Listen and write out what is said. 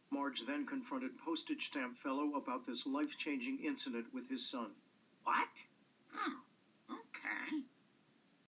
Marge then confronted Postage Stamp Fellow about this life-changing incident with his son. What?